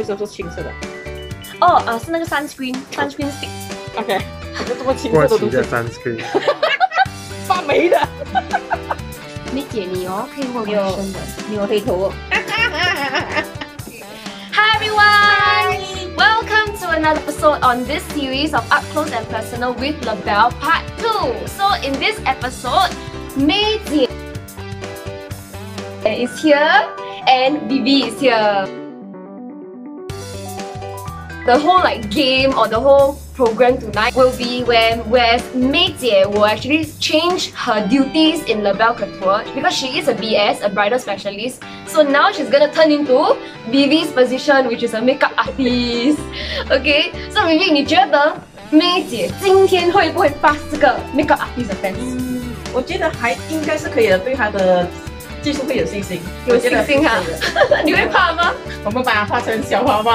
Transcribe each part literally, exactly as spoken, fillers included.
时候是青色的。 哦，啊、呃，是那个 sunscreen sunscreen stick。OK， 就这么青色的东西。 过期的 sunscreen。 发霉的。 梅姐你哦，可以问你有生的， 你有黑头哦。 Hi everyone, welcome to another episode on this series of Upclose and Personal with Labelle Part two. So in this episode, Mei Jie is here and Vivi is here. The whole like game or the whole program tonight will be when where Mei Jie will actually change her duties in Belle Couture because she is a B S, a bridal specialist. So now she's gonna turn into Vivi's position, which is a makeup artist. Okay, so Vivi, 你觉得 Mei Jie 今天会不会 pass 这个 makeup artist 的 test？ 嗯，我觉得还应该是可以的，对她的技术会有信心。 有信心哈？你会怕吗？ 我们把它画成小花吧。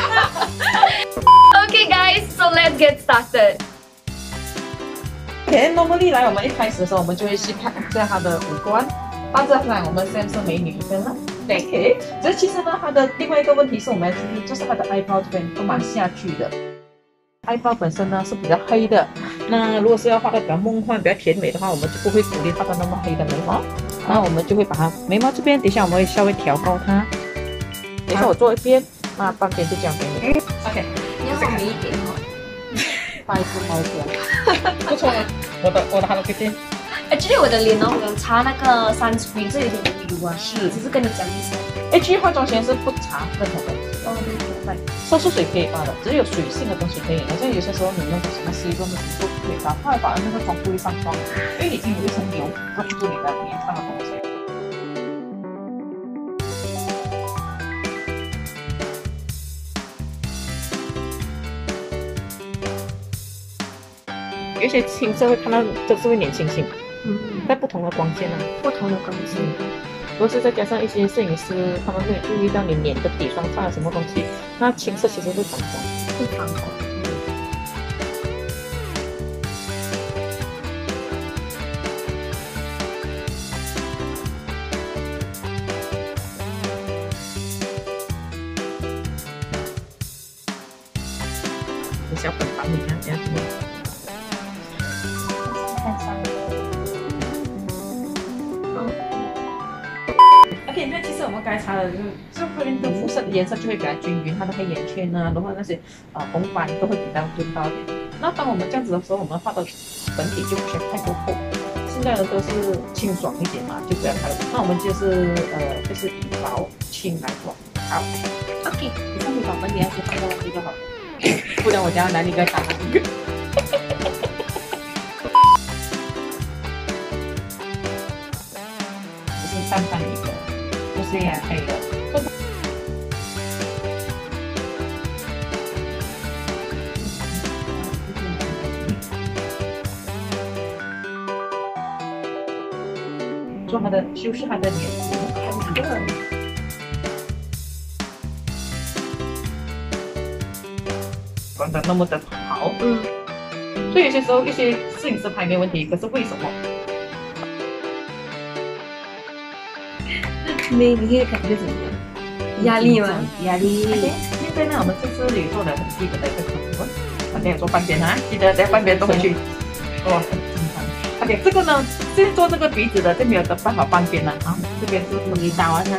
Okay guys, so let's get started. Okay, normally 来我们一开始的时候，我们就会去看一下她的五官。大致上，我们现在是美女一个了。对 ，OK。这其实呢，她的另外一个问题是我们要注意，就是她的 eyebrow 这边都蛮下去的。eyebrow 本身呢是比较黑的，那如果是要画的比较梦幻、比较甜美的话，我们就不会鼓励画到那么黑的眉毛。然后我们就会把它眉毛这边，等一下我们会稍微调高它。等一下我做一边，那半边就这样给你。OK。 你要画美一点哦， 画一次好点，不错了。我的我的 Hello Kitty。 Actually 我的脸哦，有擦那个 sunscreen， 这有点油啊，是，只是跟你讲一下。 H 化妆前是不擦任何东西。 哦对对对。 收缩水可以发的，只有水性的东西可以。好像有些时候你用什么西装的时候不可以发，它会把那个妆不会上妆，因为已经有一层油遮住你的脸上的东西。有些青色会看到，这是会年轻型，嗯，在不同的光线啊， 不同的光线。 如果是再加上一些摄影师，他们会注意到你脸的底霜上了什么东西，那青色其实会反光， 会反光。 有小粉房，你看这样子。OK， 那其实我们该擦的就是这个人的肤色的颜色就会比较均匀，它的黑眼圈啊，然后那些呃红斑都会比较均高一点。那当我们这样子的时候，我们画的粉底就不需要太过厚，现在的都是清爽一点嘛，就不要太厚。那我们就是呃就是以薄轻来做。好 ，OK， 你上面把粉底要先放到这个好，不然我家男女该打哪一个？就是淡淡一个。这样可以了。做它的修饰它的脸部，管得那么的好，嗯。所以有些时候一些摄影师拍没问题，可是为什么？ 你你的感觉怎么样？压力吗？ 压力。现在呢，我们这次也做了很基本的一个考试，反正也做半边啊，记得在半边都回去。哇，很紧张。OK， 这个呢，现在做这个鼻子的就没有的办法半边了啊，这边是你打完它。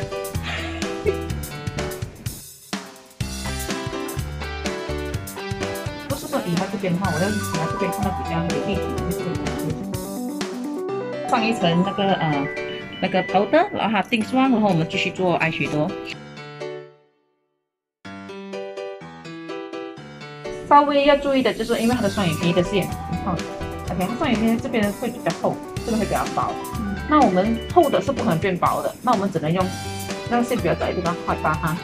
不是说以它这边的话，我要以它这边看到比较有立体的这个东西，上一层那个呃。那个 powder， 然后它定霜，然后我们继续做 eyeshadow。稍微要注意的就是，因为它的双眼皮的是眼很厚 ，OK， 它双眼皮这边会比较厚，这边会比较薄。嗯、那我们厚的是不可能变薄的，那我们只能用那个线比较窄的地方画把它。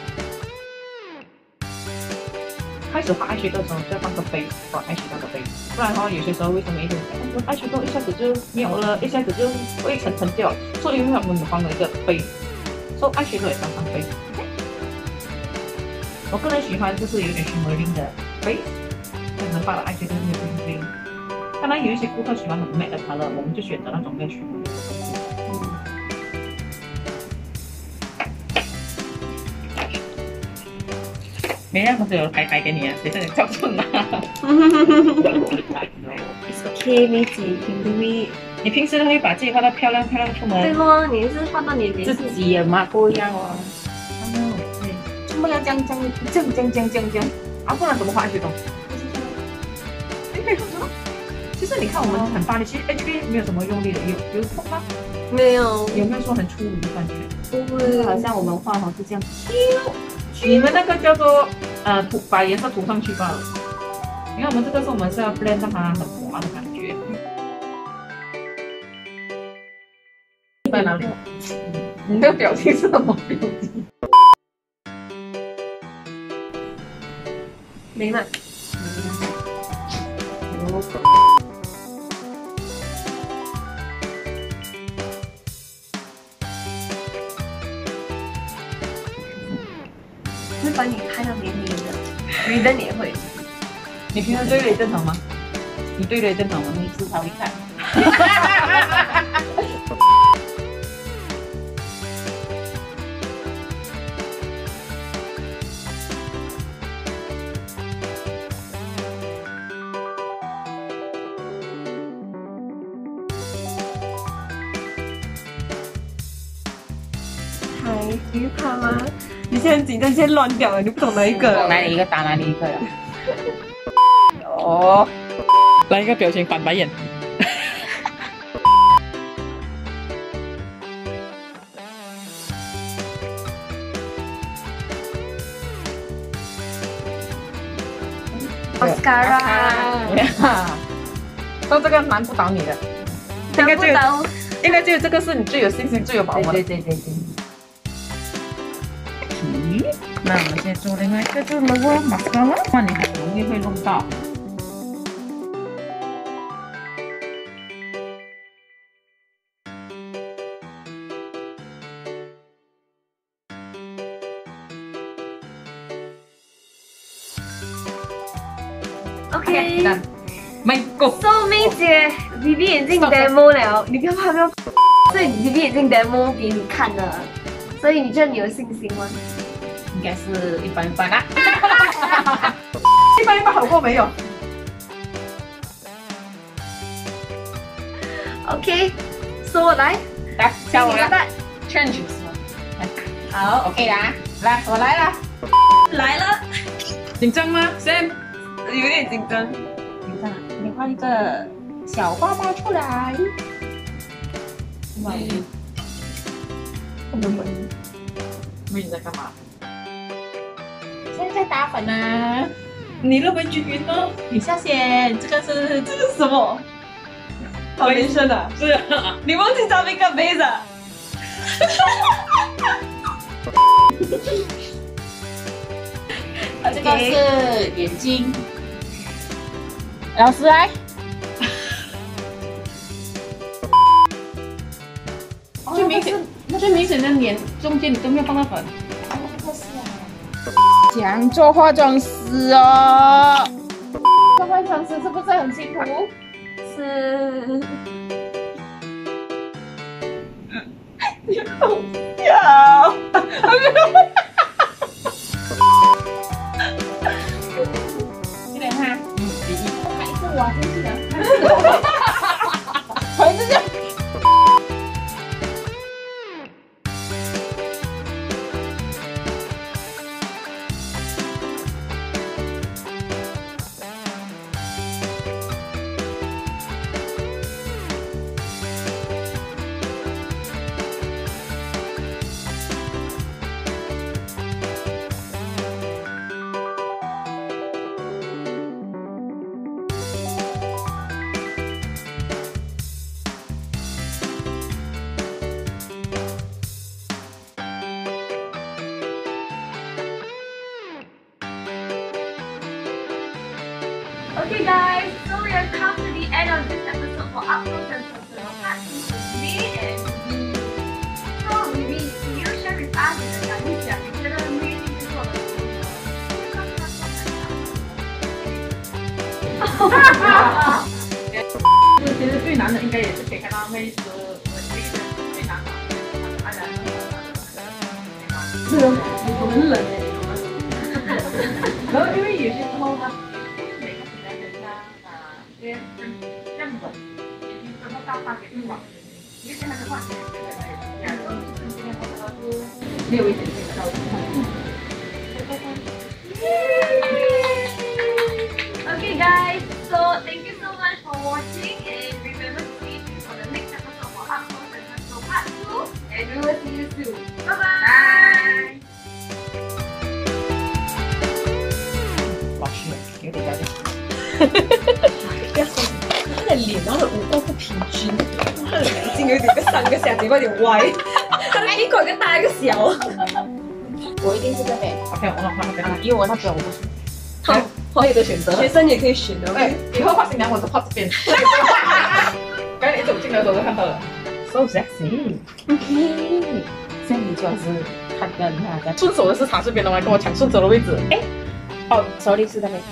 开始画 eyeshadow 的时候就要放个 base， 画 eyeshadow 的 base， 不然的话有些时候为什么一直讲 eyeshadow 一下子就没有了，一下子就会沉沉掉，所以因为我们放了一个 base， 所以 eyeshadow 也要放 base。我个人喜欢就是有点 shimmering 的 base， 可能画了 eyeshadow 没有 bling bling。当然有一些顾客喜欢很 matte 的 color， 我们就选择那种没有 shimmering 的东西。 没啊，我是有拍拍给你啊，谁叫你照准啊 ？It's okay， 妹姐 can do it。 你平时都会把自己画得漂亮漂亮出门？ 对咯，你是画到你脸自己也嘛不一样哦。哦，对，怎么要这样这样这样这样这样这样这样？啊，不然怎么画 H 懂？你可以看着。其实你看我们很大力，其实 H B 没有什么用力的，有有痛吗？ 没有。 有没有说很粗鲁的感觉？ 不会， 好像我们画好是这样。你们那个叫做呃涂，把颜色涂上去罢了。你看我们这个是我们是要 blend 让它很滑的感觉。在哪里？你那个表情是什么表情？ 没了。会把你拍到黏黏的，女的也会。 你平常对脸正常吗？你对脸正常吗？你至少一看。 嗨，你怕吗？你现在很紧张，现在乱掉了，你不懂哪一个？ 哪里一个打哪里一个呀？哦，来一个表情，翻白眼。 Mascara， 说这个难不倒你的，应该就应该就这个是你最有信心、最有把握的。对对对对。那我们现在做另外一个，就是 logo mascara， 那你很容易会弄到。 OK， 没够。 So 妹姐 ，Vivi 已经 demo 了，你不要怕，不要怕。所以 Vivi 已经 demo 给你看了，所以你觉得你有信心吗？ 应该是一般般啦。一般一般好过没有 ？OK，So 来， 来，教我来 ，change 是吗？好 ，OK 啦，来，我来了， 来了， 紧张吗 ？Sam， 有点紧张。 紧张啊！你画一个小花猫出来。妹，妹妹，妹你在干嘛？现在在打粉啊！你认为均匀呢？你下线，这个是这个是什么？ foundation 啊， 是啊， 你忘记找 makeup base 啊？ 这个是眼睛。老师来。最明显，最明显的脸中间你都没有放到粉。想做化妆师哦。做化妆师是不是很辛苦？ 是， 你好笑，这边哈，嗯，第一，还是我先去的，还是这样。 Okay guys, so we have come to the end of this episode for Upclose Personal Part two with me and Vivi. So Vivi, can you share with us 你的感想？你觉得 Vivi 是做的如何？ 其实最难的应该也是可以看到妹子，我唯一的最难的，她的爱来了，是，我很冷诶。 然后因为有些时候呢，每个品牌人家啊，这些样本已经分到大大给不完，有些还是换钱的，然后就是今天我找到是没有危险性的到处看。 Okay guys, so thank you so much for watching and remember to stay tuned for the next episode of Upclose Personal Part two and we will see you soon. Bye bye! 老师有点压力。不要说他的脸，然后五官不平均，他的眼睛有点个上个下，嘴巴有点歪，他的鼻孔跟大一个小。 我一定是这边。 OK， 我换那边啊，因为我那边我不是。好，还有的选择。 学生也可以选的。 对，以后画新娘我就画这边。刚才你走进来的时候就看到了 ，so sexy。OK， 这样你就是看跟他顺手的是插这边的吗？跟我抢顺手的位置。哎，哦 ，sorry 是那边。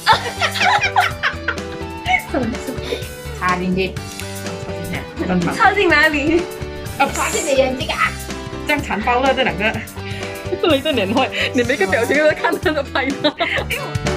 插进去，插进去， 插进哪里？ 啊，插进你眼睛啊！这样残暴了这两个，这一个脸坏，你每个表情都在看他的拍他。